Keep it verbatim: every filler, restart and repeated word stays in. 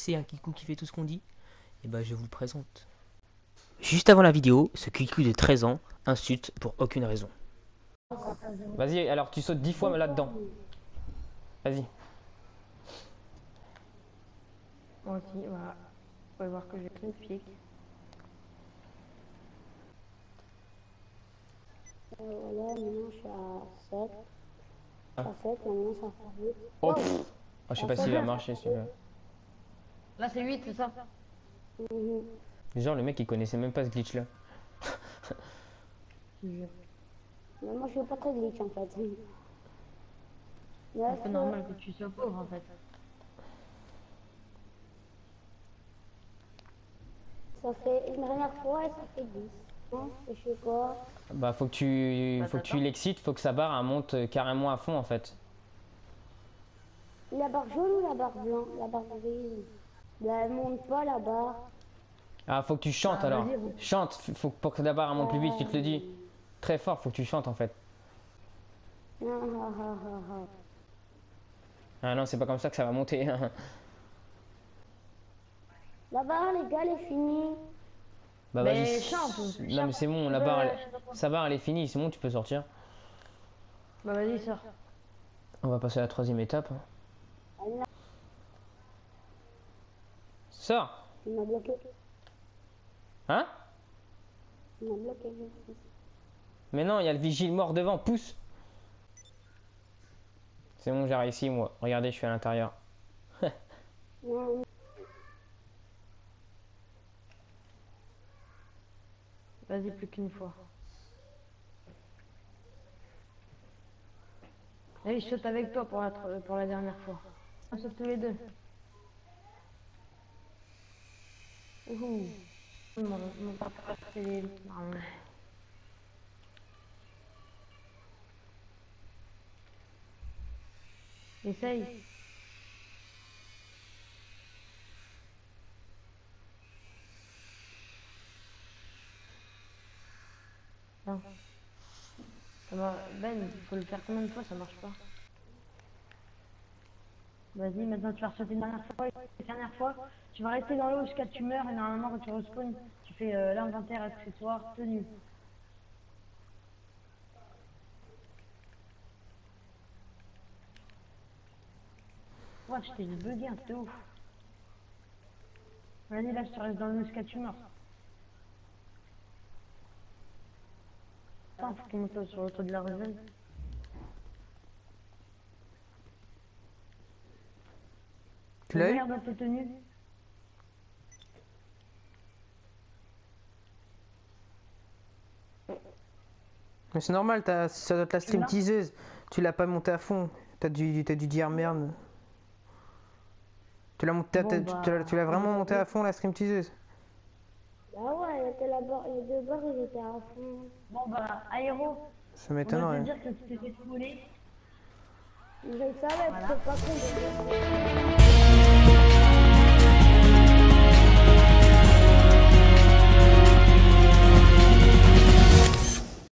c'est un Kikou qui fait tout ce qu'on dit? Et bah je vous le présente. Juste avant la vidéo, ce Kikou de treize ans insulte pour aucune raison. Vas-y, alors tu sautes dix fois là-dedans. Vas-y. Moi aussi, voilà. Vous pouvez voir que j'ai plein de pics. Euh, voilà, maintenant je suis à sept. Je suis à sept, maintenant ça fait huit. Oh, pff. Oh, je sais pas s'il va marcher celui-là. Là, c'est huit, c'est ça? Mhm. Genre le mec il connaissait même pas ce glitch là. Mais moi je suis pas très glitch en fait. C'est un peu normal que tu sois pauvre en fait. Ça fait une dernière fois et ça fait dix. Non, je sais pas. Bah faut que tu faut que tu l'excites, faut que sa barre elle monte carrément à fond en fait. La barre jaune ou la barre blanche? La barre grise. Là, elle monte pas la barre. Ah faut que tu chantes Ah, alors. vas-y, vous- Chante, faut pour que la barre elle monte plus vite, je te le dis. Très fort, faut que tu chantes en fait. Ah, ah, ah, ah, ah. Ah non, c'est pas comme ça que ça va monter. La barre, les gars, elle est finie. Bah Mais vas-y. chante. Non mais c'est bon, la barre, elle... sa barre elle est finie, c'est bon, tu peux sortir. Bah vas-y, sors. On va passer à la troisième étape. Sors. Il m'a bloqué. Hein? Il m'a bloqué. Mais non, il y a le vigile mort devant, pousse. C'est bon, j'ai réussi moi. Regardez, je suis à l'intérieur. Non, Vas-y, plus qu'une fois. Allez, je saute avec toi pour la, tr- pour la dernière fois. On saute tous les deux. Ouhou. Mon, mon papa, c'est les... Non. Essaye. Non. Ça va... Ben, il faut le faire combien de fois, ça marche pas. Vas-y, maintenant tu vas sauter une dernière fois, une dernière fois. Tu vas rester dans l'eau jusqu'à ce que tu meurs et normalement quand tu respawns, tu fais euh, l'inventaire, accessoires, tenue. Ouais, je t'ai bugué, hein, c'était ouf. Vas-y, là, je te reste dans l'eau jusqu'à ce que tu meurs. Attends, faut qu'il monte sur le toit de la réserve. Tu l'as eu? Regarde dans tes tenues. Mais c'est normal, t'as- ça doit être la stream l'as teaseuse. Tu l'as pas monté à fond. T'as dû, t'as dû dire merde. Tu l'as monté, Bon, t'as- bah, tu l'as tu l'as vraiment on va monté dire. à fond la stream teaseuse. ah ouais, il était la barre, les deux barres, ils étaient à fond. Bon, bah, Aéro, Ça on va te m'étonnerait. dire que tu t'es fait fouler. Je le savais, Voilà. c'est pas con.